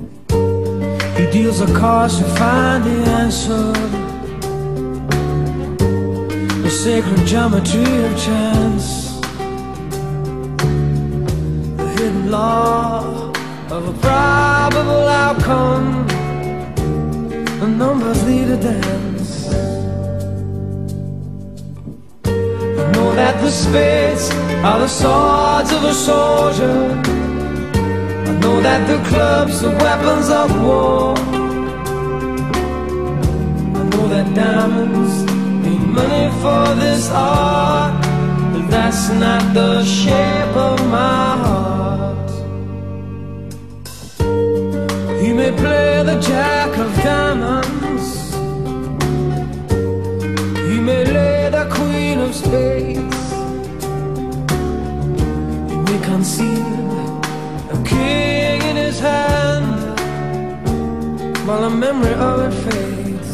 He deals the cards to find the answer, the sacred geometry of chance, the hidden law of a probable outcome. The numbers lead a dance. I know that the spades are the swords of a soldier. I know that the clubs are weapons of war. I know that diamonds need money for this art, but that's not the shape of my heart. He may play the jack of diamonds, he may lay the queen of spades, he may conceal a king in his hand while the memory of it fades.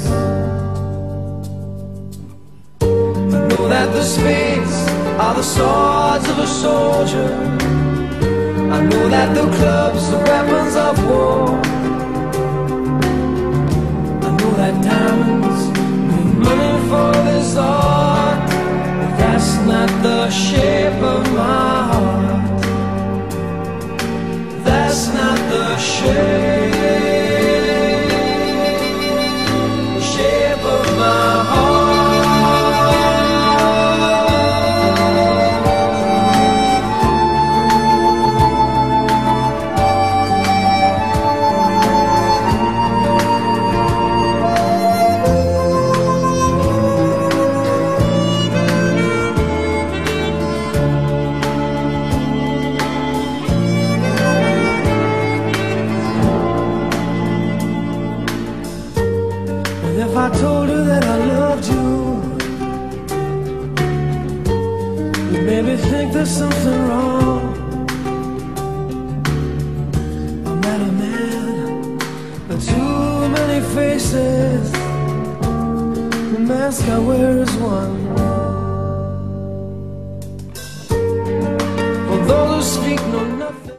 I know that the spades are the swords of a soldier. I know that the clubs are weapons of war. I know that diamonds need money for this art, but that's not the shape of my heart. That's not the shape of my heart. If I told her that I loved you, you'd maybe think there's something wrong. I'm not a man with too many faces. The mask I wear is one. For those who speak no nothing.